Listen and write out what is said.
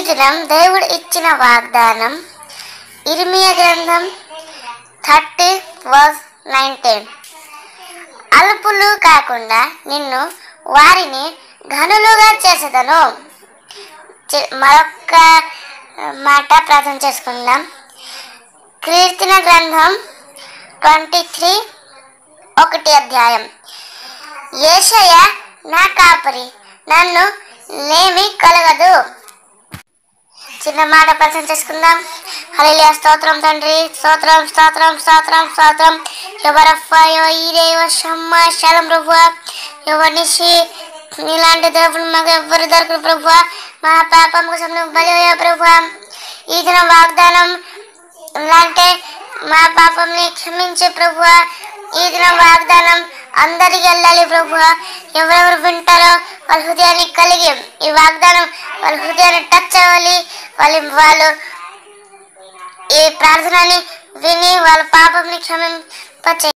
దినం దేవుడు ఇచ్చిన వాగ్దానం ఇర్మియా గ్రంథం 30:19. అల్పులు కాకుండా నిన్ను వారిని ఘనులుగా చేసేదను. మరొక్క మాట ప్రార్థన చేసుకుందాం. కీర్తన గ్రంథం 23:1. యేషయ్యా నా కాపరి, నన్ను లేమి కలగదు. చిన్న మాట ప్రార్థన చేసుకుందాం. హల్లెలూయా. స్తోత్రం తండ్రి, స్తోత్రం స్తోత్రం స్తోత్రం స్తోత్రం. ఎవరఫా ఈరే షమ్మ శలం ప్రభువా, ఎవరినిషి ఇలాంటి దేవుడు మాకు ఎవరు దొరకరు ప్రభువా. మా పాపం కోసం నువ్వు బలివయ్యా ప్రభువా. ఈ దిన వాగ్దానం అంటే మా పాపంని క్షమించు ప్రభువా. ఈ దిన వాగ్దానం అందరికి వెళ్ళాలి ప్రభువా. ఎవరెవరు వింటారో వాళ్ళ హృదయాన్ని కలిగి ఈ వాగ్దానం వాళ్ళ హృదయాన్ని టచ్ అవ్వాలి. వాళ్ళు ఈ ప్రార్థనని విని వాళ్ళ పాపంని క్షమింప